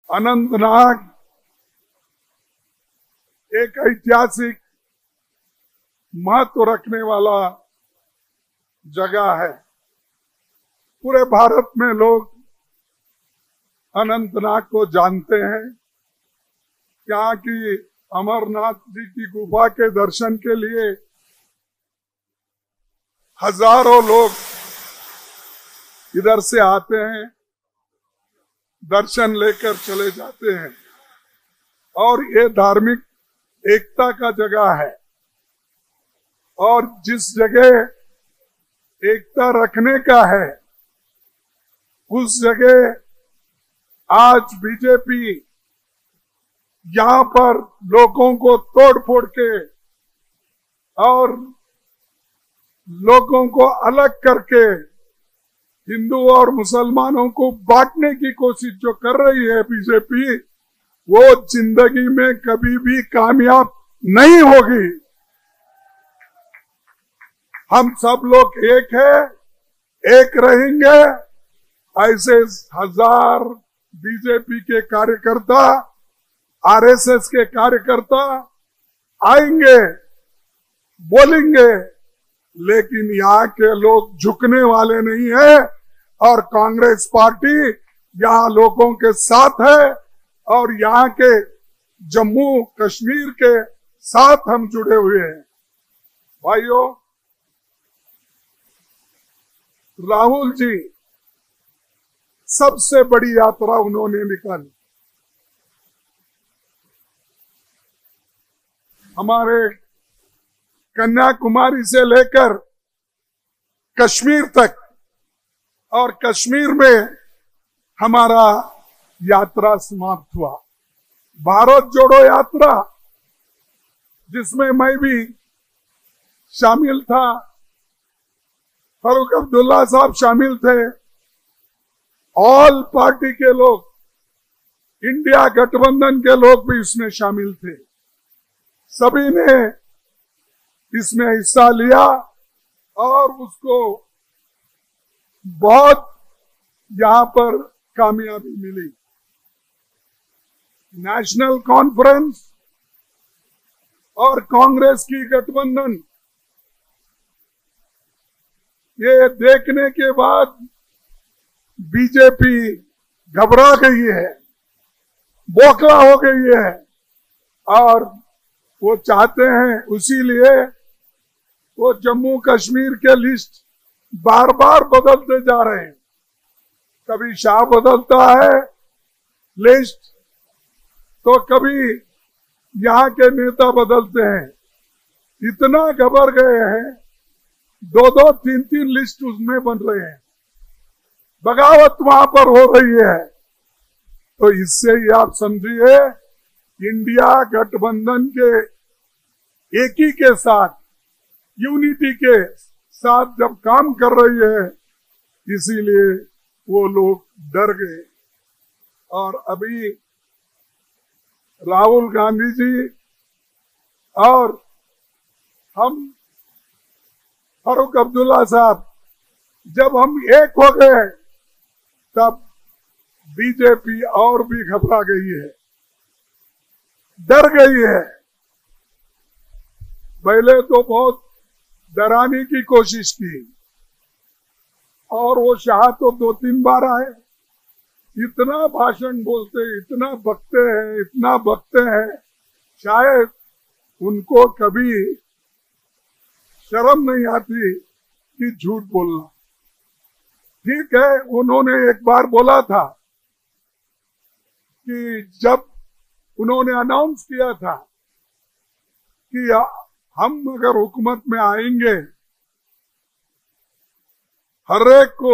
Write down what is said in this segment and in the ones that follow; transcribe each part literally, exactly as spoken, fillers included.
अनंतनाग एक ऐतिहासिक महत्व रखने वाला जगह है। पूरे भारत में लोग अनंतनाग को जानते हैं। यहाँ की अमरनाथ जी की गुफा के दर्शन के लिए हजारों लोग इधर से आते हैं, दर्शन लेकर चले जाते हैं और ये धार्मिक एकता का जगह है। और जिस जगह एकता रखने का है उस जगह आज बीजेपी यहाँ पर लोगों को तोड़ फोड़ के और लोगों को अलग करके हिंदू और मुसलमानों को बांटने की कोशिश जो कर रही है बीजेपी, वो जिंदगी में कभी भी कामयाब नहीं होगी। हम सब लोग एक है, एक रहेंगे। ऐसे हजार बीजेपी के कार्यकर्ता, आरएसएस के कार्यकर्ता आएंगे, बोलेंगे, लेकिन यहाँ के लोग झुकने वाले नहीं है और कांग्रेस पार्टी यहाँ लोगों के साथ है और यहाँ के जम्मू कश्मीर के साथ हम जुड़े हुए हैं। भाइयों, राहुल जी सबसे बड़ी यात्रा उन्होंने निकाली। हमारे कन्याकुमारी से लेकर कश्मीर तक और कश्मीर में हमारा यात्रा समाप्त हुआ। भारत जोड़ो यात्रा जिसमें मैं भी शामिल था, फारूक अब्दुल्ला साहब शामिल थे, ऑल पार्टी के लोग, इंडिया गठबंधन के लोग भी इसमें शामिल थे। सभी ने इसमें हिस्सा लिया और उसको बहुत यहां पर कामयाबी मिली। नेशनल कॉन्फ्रेंस और कांग्रेस की गठबंधन, ये देखने के बाद बीजेपी घबरा गई है, बौखला हो गई है और वो चाहते हैं, उसीलिए वो जम्मू कश्मीर के लिस्ट बार बार बदलते जा रहे हैं। कभी शाह बदलता है लिस्ट, तो कभी यहाँ के नेता बदलते हैं। इतना घबर गए हैं, दो दो तीन तीन लिस्ट उसमें बन रहे हैं, बगावत वहां पर हो रही है। तो इससे ही आप समझिए, इंडिया गठबंधन के एक ही के साथ, यूनिटी के साथ जब काम कर रही है, इसीलिए वो लोग डर गए। और अभी राहुल गांधी जी और हम फारूक अब्दुल्ला साहब, जब हम एक हो गए तब बीजेपी और भी घबरा गई है, डर गई है। पहले तो बहुत डराने की कोशिश की और वो शाह तो दो तीन बार आए, इतना भाषण बोलते, इतना बकते हैं, इतना बकते हैं, शायद उनको कभी शर्म नहीं आती कि झूठ बोलना। ठीक है, उन्होंने एक बार बोला था कि जब उन्होंने अनाउंस किया था कि हम अगर हुकूमत में आएंगे, हर एक को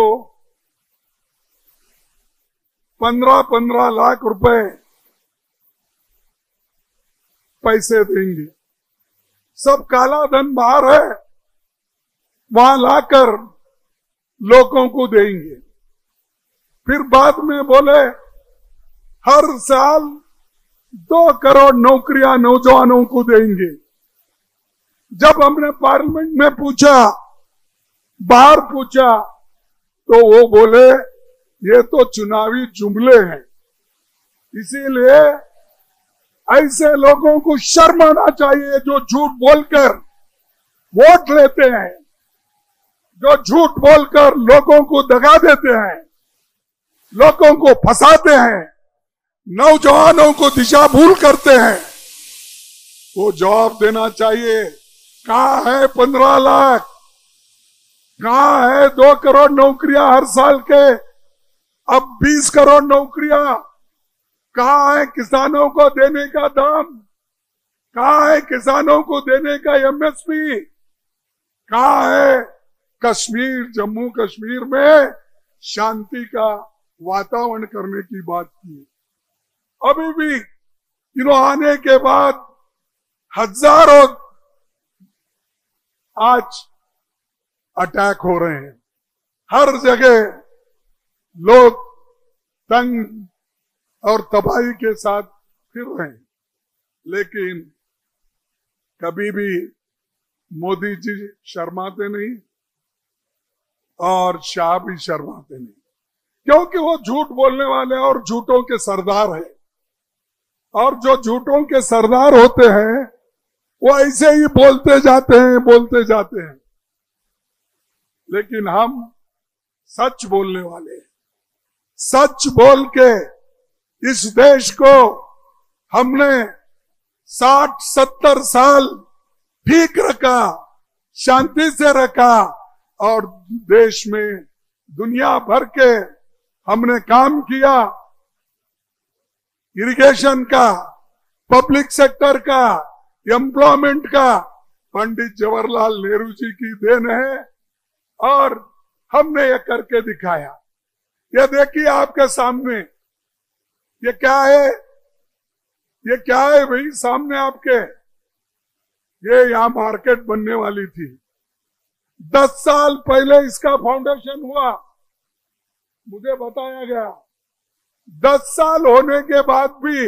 पंद्रह पंद्रह लाख रुपए पैसे देंगे, सब काला धन बाहर है, वहां लाकर लोगों को देंगे। फिर बाद में बोले हर साल दो करोड़ नौकरियां नौजवानों को देंगे। जब हमने पार्लियामेंट में पूछा, बाहर पूछा, तो वो बोले ये तो चुनावी जुमले हैं, इसीलिए ऐसे लोगों को शर्म आना चाहिए जो झूठ बोलकर वोट लेते हैं, जो झूठ बोलकर लोगों को दगा देते हैं, लोगों को फंसाते हैं, नौजवानों को दिशा भूल करते हैं। वो जवाब देना चाहिए। कहां है पंद्रह लाख, कहां है दो करोड़ नौकरियां हर साल के, अब बीस करोड़ नौकरियां, कहां है किसानों को देने का दाम, कहां है किसानों को देने का एमएसपी, कहां है कश्मीर जम्मू कश्मीर में शांति का वातावरण करने की बात की। अभी भी इन्हों आने के बाद हजारों आज अटैक हो रहे हैं, हर जगह लोग तंग और तबाही के साथ फिर रहे हैं। लेकिन कभी भी मोदी जी शर्माते नहीं और शाह भी शर्माते नहीं, क्योंकि वो झूठ बोलने वाले और झूठों के सरदार हैं। और जो झूठों के सरदार होते हैं वो ऐसे ही बोलते जाते हैं बोलते जाते हैं। लेकिन हम सच बोलने वाले हैं। सच बोल के इस देश को हमने साठ सत्तर साल ठीक रखा, शांति से रखा, और देश में दुनिया भर के हमने काम किया। इरिगेशन का, पब्लिक सेक्टर का, एम्प्लॉयमेंट का पंडित जवाहरलाल नेहरू जी की देन है और हमने ये करके दिखाया। ये देखिए आपके सामने, ये क्या है, ये क्या है भाई सामने आपके, ये यहां मार्केट बनने वाली थी। दस साल पहले इसका फाउंडेशन हुआ, मुझे बताया गया। दस साल होने के बाद भी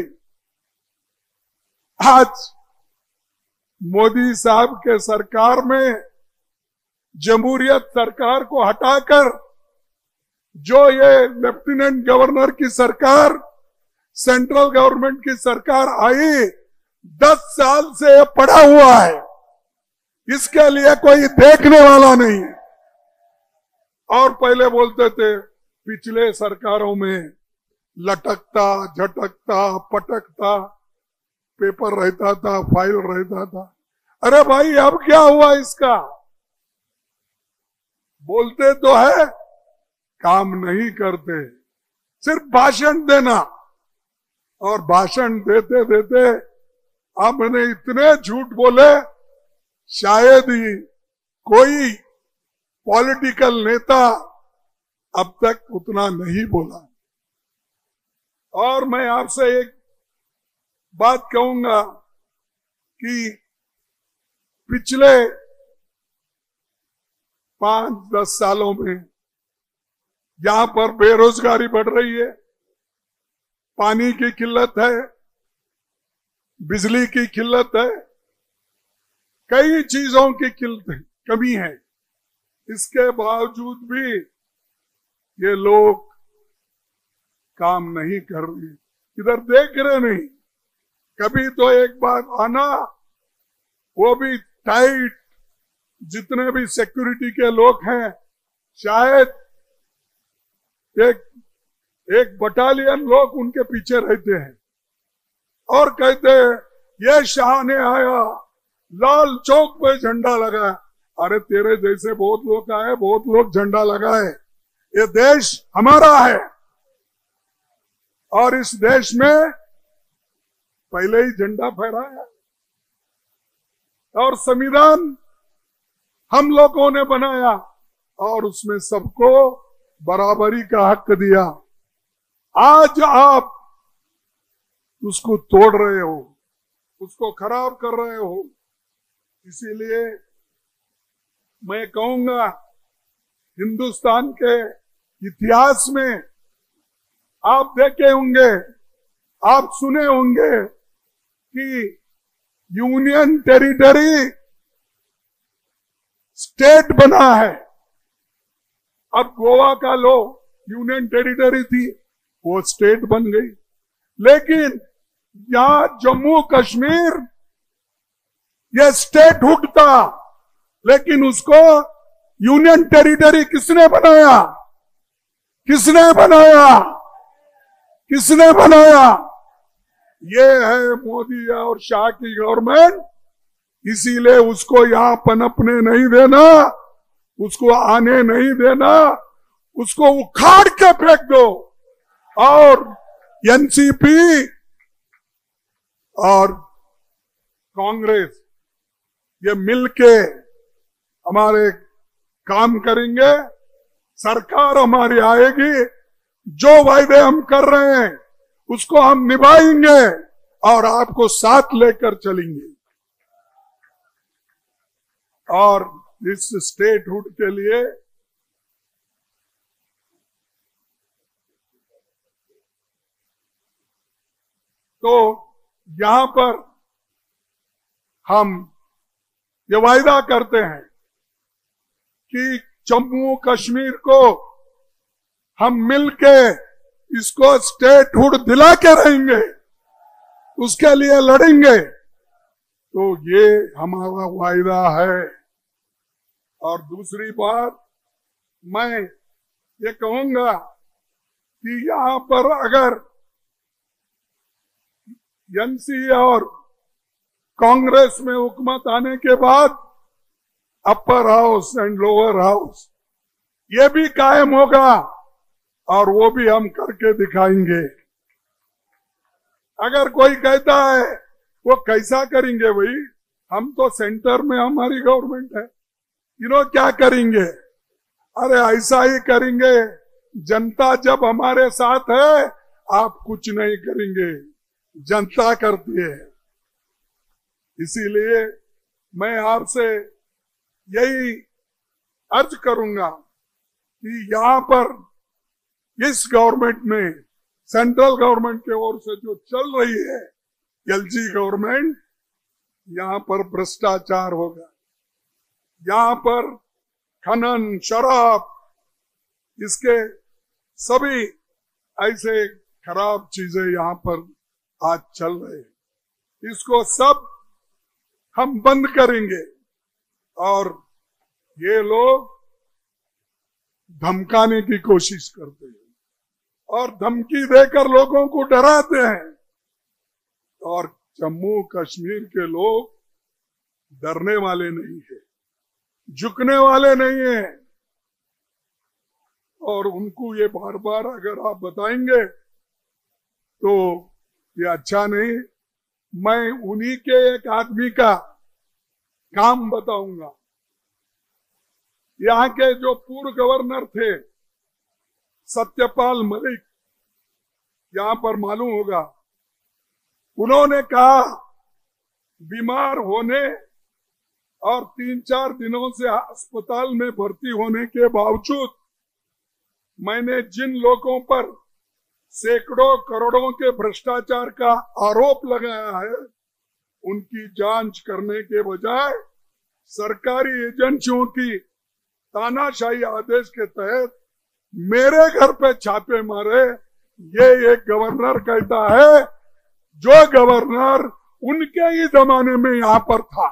आज मोदी साहब के सरकार में जमहूरियत सरकार को हटाकर जो ये लेफ्टिनेंट गवर्नर की सरकार, सेंट्रल गवर्नमेंट की सरकार आई, दस साल से पड़ा हुआ है। इसके लिए कोई देखने वाला नहीं है। और पहले बोलते थे पिछले सरकारों में लटकता झटकता पटकता पेपर रहता था, फाइल रहता था। अरे भाई अब क्या हुआ इसका? बोलते तो है, काम नहीं करते, सिर्फ भाषण देना। और भाषण देते देते आपने इतने झूठ बोले, शायद ही कोई पॉलिटिकल नेता अब तक उतना नहीं बोला। और मैं आपसे एक बात कहूंगा कि पिछले पांच दस सालों में जहां पर बेरोजगारी बढ़ रही है, पानी की किल्लत है, बिजली की किल्लत है, कई चीजों की किल्लत कमी है, इसके बावजूद भी ये लोग काम नहीं कर रहे, इधर देख रहे नहीं। कभी तो एक बार आना, वो भी टाइट, जितने भी सिक्योरिटी के लोग हैं शायद एक एक बटालियन लोग उनके पीछे रहते हैं और कहते हैं ये शाह ने आया, लाल चौक पे झंडा लगाया। अरे तेरे जैसे बहुत लोग आए, बहुत लोग झंडा लगाए। ये देश हमारा है और इस देश में पहले ही झंडा फहराया और संविधान हम लोगों ने बनाया और उसमें सबको बराबरी का हक दिया। आज आप उसको तोड़ रहे हो, उसको खराब कर रहे हो। इसीलिए मैं कहूंगा, हिंदुस्तान के इतिहास में आप देखे होंगे, आप सुने होंगे कि यूनियन टेरिटरी स्टेट बना है। अब गोवा का लो यूनियन टेरिटरी थी, वो स्टेट बन गई। लेकिन यहां जम्मू कश्मीर ये स्टेटहुड था, लेकिन उसको यूनियन टेरिटरी किसने बनाया? किसने बनाया? किसने बनाया? ये है मोदी और शाह की गवर्नमेंट। इसीलिए उसको यहां पनपने नहीं देना, उसको आने नहीं देना, उसको उखाड़ के फेंक दो। और एनसीपी और कांग्रेस ये मिलके हमारे काम करेंगे, सरकार हमारी आएगी, जो वायदे हम कर रहे हैं उसको हम निभाएंगे और आपको साथ लेकर चलेंगे। और इस स्टेटहुड के लिए तो यहां पर हम ये वायदा करते हैं कि जम्मू कश्मीर को हम मिलके इसको स्टेटहुड दिला के रहेंगे, उसके लिए लड़ेंगे। तो ये हमारा वायदा है। और दूसरी बात मैं ये कहूंगा कि यहां पर अगर एनसी और कांग्रेस में हुकूमत आने के बाद upper house and lower house ये भी कायम होगा और वो भी हम करके दिखाएंगे। अगर कोई कहता है वो कैसा करेंगे भाई, हम तो सेंटर में हमारी गवर्नमेंट है, यू नो क्या करेंगे? अरे ऐसा ही करेंगे, जनता जब हमारे साथ है आप कुछ नहीं करेंगे, जनता करती है। इसीलिए मैं आपसे यही अर्ज करूंगा कि यहां पर इस गवर्नमेंट में, सेंट्रल गवर्नमेंट के ओर से जो चल रही है एलजी गवर्नमेंट, यहां पर भ्रष्टाचार होगा, यहां पर खनन, शराब, इसके सभी ऐसे खराब चीजें यहां पर आज चल रहे हैं। इसको सब हम बंद करेंगे। और ये लोग धमकाने की कोशिश करते हैं और धमकी देकर लोगों को डराते हैं। और जम्मू कश्मीर के लोग डरने वाले नहीं है, झुकने वाले नहीं है। और उनको ये बार बार अगर आप बताएंगे तो ये अच्छा नहीं। मैं उन्हीं के एक आदमी का काम बताऊंगा। यहाँ के जो पूर्व गवर्नर थे सत्यपाल मलिक, यहां पर मालूम होगा, उन्होंने कहा बीमार होने और तीन चार दिनों से अस्पताल में भर्ती होने के बावजूद मैंने जिन लोगों पर सैकड़ों करोड़ों के भ्रष्टाचार का आरोप लगाया है उनकी जांच करने के बजाय सरकारी एजेंसियों की तानाशाही आदेश के तहत मेरे घर पे छापे मारे। ये एक गवर्नर कहता है जो गवर्नर उनके ही जमाने में यहां पर था।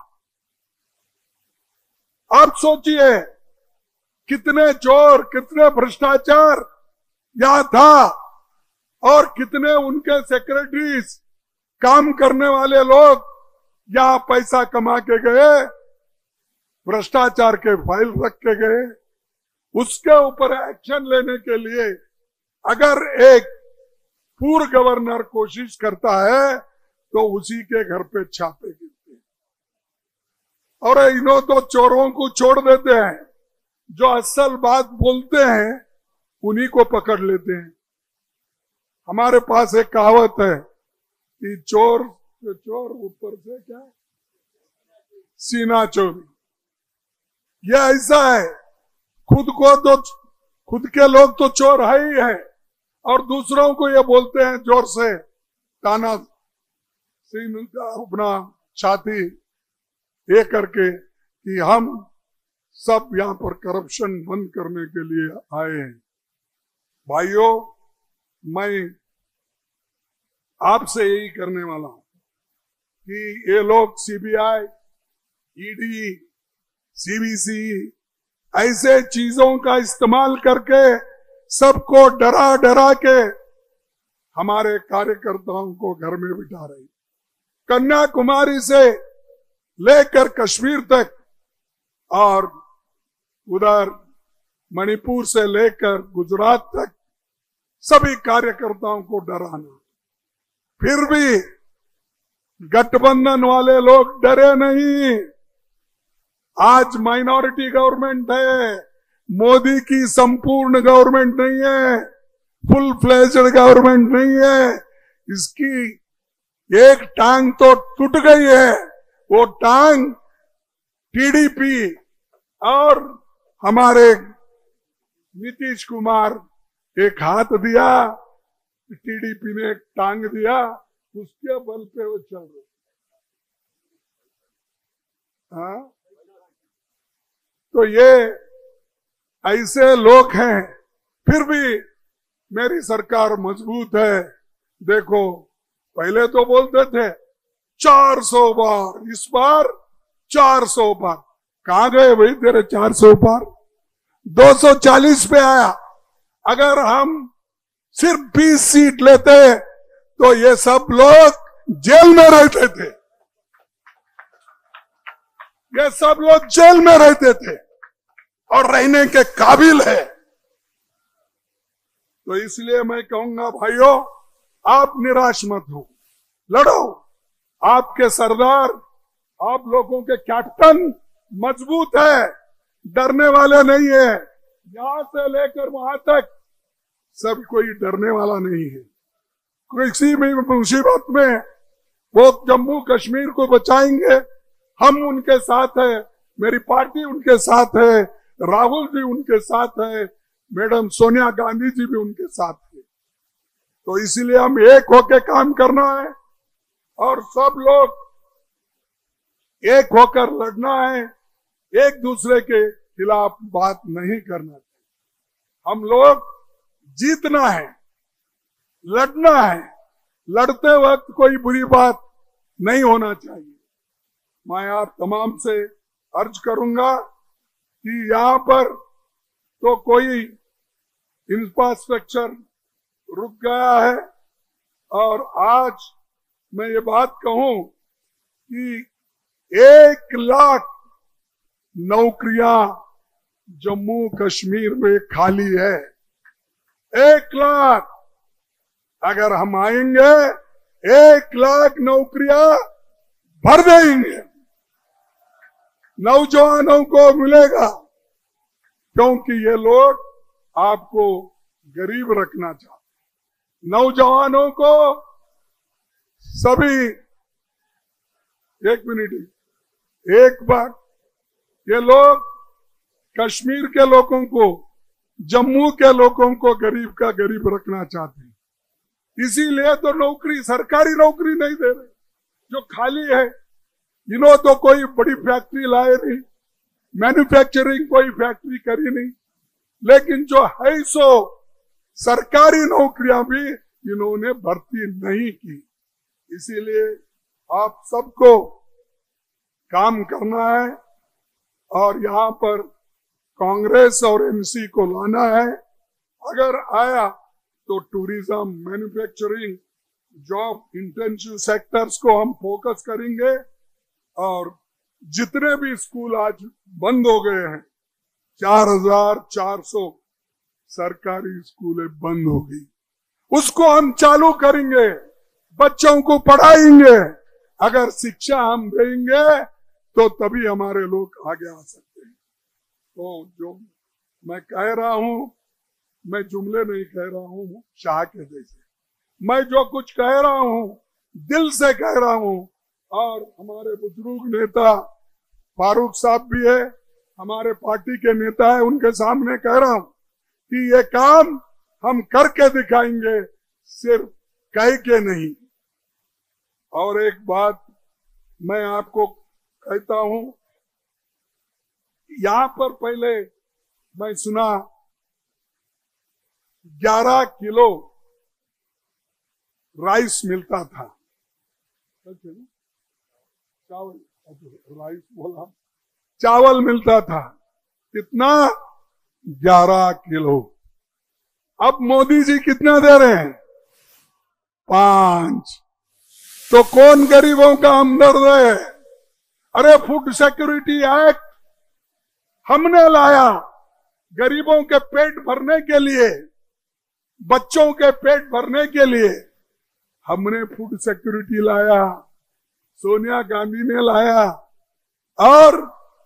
आप सोचिए कितने चोर, कितने भ्रष्टाचार यहां था और कितने उनके सेक्रेटरीज, काम करने वाले लोग यहां पैसा कमा के गए, भ्रष्टाचार के फाइल रख के गए। उसके ऊपर एक्शन लेने के लिए अगर एक पूर्व गवर्नर कोशिश करता है तो उसी के घर पे छापे गिरते हैं। और इन्हों तो चोरों को छोड़ देते हैं, जो असल बात बोलते हैं उन्हीं को पकड़ लेते हैं। हमारे पास एक कहावत है कि चोर चोर ऊपर से क्या सीना चोरी। ये ऐसा है, खुद को तो खुद के लोग तो चोर है ही है और दूसरों को ये बोलते हैं जोर से ताना सीन अपना छाती ये करके कि हम सब यहां पर करप्शन बंद करने के लिए आए हैं। भाइयों, मैं आपसे यही करने वाला हूं कि ये लोग सीबीआई, ईडी, सीबीसी ऐसे चीजों का इस्तेमाल करके सबको डरा डरा के हमारे कार्यकर्ताओं को घर में बिठा रही। कन्याकुमारी से लेकर कश्मीर तक और उधर मणिपुर से लेकर गुजरात तक सभी कार्यकर्ताओं को डराना। फिर भी गठबंधन वाले लोग डरे नहीं। आज माइनॉरिटी गवर्नमेंट है, मोदी की संपूर्ण गवर्नमेंट नहीं है, फुल फ्लेज्ड गवर्नमेंट नहीं है। इसकी एक टांग तो टूट गई है, वो टांग टीडीपी और हमारे नीतीश कुमार एक हाथ दिया, टीडीपी ने एक टांग दिया, उसके बल पे वो चल रहे। हाँ, तो ये ऐसे लोग हैं। फिर भी मेरी सरकार मजबूत है। देखो, पहले तो बोलते थे चार सौ बार, इस बार चार सौ बार। कहां गए भाई तेरे चार सौ बार? दो सौ चालीस पे आया। अगर हम सिर्फ बीस सीट लेते तो ये सब लोग जेल में रहते थे, ये सब लोग जेल में रहते थे और रहने के काबिल है। तो इसलिए मैं कहूंगा भाइयों, आप निराश मत हो, लड़ो। आपके सरदार, आप लोगों के कैप्टन मजबूत है, डरने वाले नहीं है। यहां से लेकर वहां तक सब कोई डरने वाला नहीं है। किसी भी मुसीबत में वो जम्मू कश्मीर को बचाएंगे, हम उनके साथ है, मेरी पार्टी उनके साथ है, राहुल जी उनके साथ है, मैडम सोनिया गांधी जी भी उनके साथ है। तो इसीलिए हम एक होकर काम करना है और सब लोग एक होकर लड़ना है, एक दूसरे के खिलाफ बात नहीं करना चाहिए। हम लोग जीतना है, लड़ना है, लड़ते वक्त कोई बुरी बात नहीं होना चाहिए। मैं आप तमाम से अर्ज करूंगा कि यहाँ पर तो कोई इंफ्रास्ट्रक्चर रुक गया है और आज मैं ये बात कहूं कि एक लाख नौकरियां जम्मू कश्मीर में खाली है। एक लाख, अगर हम आएंगे एक लाख नौकरियां भर देंगे, नौजवानों को मिलेगा, क्योंकि ये लोग आपको गरीब रखना चाहते। नौजवानों को सभी, एक मिनट, एक बार, ये लोग कश्मीर के लोगों को, जम्मू के लोगों को गरीब का गरीब रखना चाहते हैं। इसीलिए तो नौकरी, सरकारी नौकरी नहीं दे रहे, जो खाली है। इन्हों तो कोई बड़ी फैक्ट्री लाए नहीं, मैन्युफैक्चरिंग कोई फैक्ट्री करी नहीं, लेकिन जो है सो सरकारी नौकरियां भी इन्होंने भर्ती नहीं की। इसीलिए आप सबको काम करना है और यहाँ पर कांग्रेस और एमसी को लाना है। अगर आया तो tourism, manufacturing, job intensive sectors को हम फोकस करेंगे और जितने भी स्कूल आज बंद हो गए हैं, चार हजार चार सौ सरकारी स्कूलें बंद हो गई, उसको हम चालू करेंगे, बच्चों को पढ़ाएंगे। अगर शिक्षा हम देंगे तो तभी हमारे लोग आगे आ सकते हैं। तो जो मैं कह रहा हूं, मैं जुमले नहीं कह रहा हूं शाह के जैसे, मैं जो कुछ कह रहा हूं दिल से कह रहा हूं। और हमारे बुजुर्ग नेता फारूक साहब भी है, हमारे पार्टी के नेता है, उनके सामने कह रहा हूं कि ये काम हम करके दिखाएंगे, सिर्फ कह के नहीं। और एक बात मैं आपको कहता हूं, यहां पर पहले मैं सुना ग्यारह किलो राइस मिलता था, चावल, राइस बोला, चावल मिलता था कितना, ग्यारह किलो। अब मोदी जी कितना दे रहे हैं, पांच। तो कौन गरीबों का हमदर्द है? अरे फूड सिक्योरिटी एक्ट हमने लाया गरीबों के पेट भरने के लिए, बच्चों के पेट भरने के लिए हमने फूड सिक्योरिटी लाया, सोनिया गांधी ने लाया, और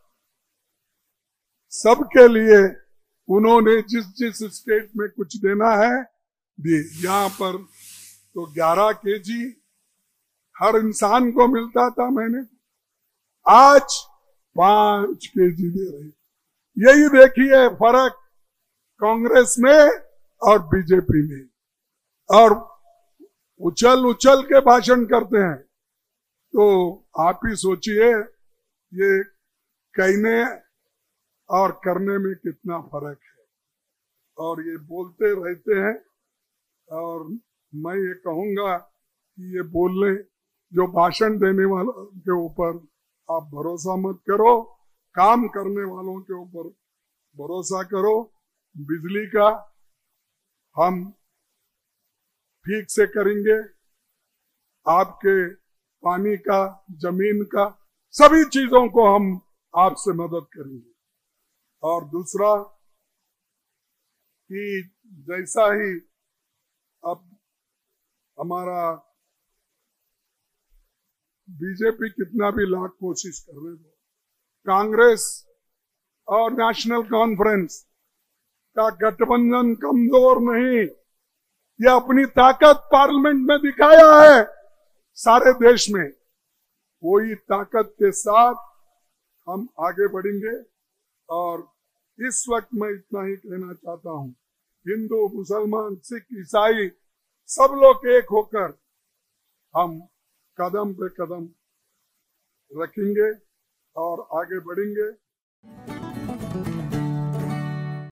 सबके लिए उन्होंने जिस जिस स्टेट में कुछ देना है दिए। यहां पर तो ग्यारह केजी हर इंसान को मिलता था महीने, आज पांच केजी दे रहे। यही देखिए फर्क कांग्रेस में और बीजेपी में। और उछल उछल के भाषण करते हैं, तो आप ही सोचिए ये कहने और करने में कितना फर्क है। और ये बोलते रहते हैं, और मैं ये कहूंगा कि ये बोलने, जो भाषण देने वालों के ऊपर आप भरोसा मत करो, काम करने वालों के ऊपर भरोसा करो। बिजली का हम ठीक से करेंगे, आपके पानी का, जमीन का, सभी चीजों को हम आपसे मदद करेंगे। और दूसरा कि जैसा ही अब हमारा बीजेपी कितना भी लाख कोशिश कर रहे हो, कांग्रेस और नेशनल कॉन्फ्रेंस का गठबंधन कमजोर नहीं, यह अपनी ताकत पार्लियामेंट में दिखाया है सारे देश में। वही ताकत के साथ हम आगे बढ़ेंगे। और इस वक्त मैं इतना ही कहना चाहता हूं, हिंदू, मुसलमान, सिख, ईसाई सब लोग एक होकर हम कदम पे कदम रखेंगे और आगे बढ़ेंगे।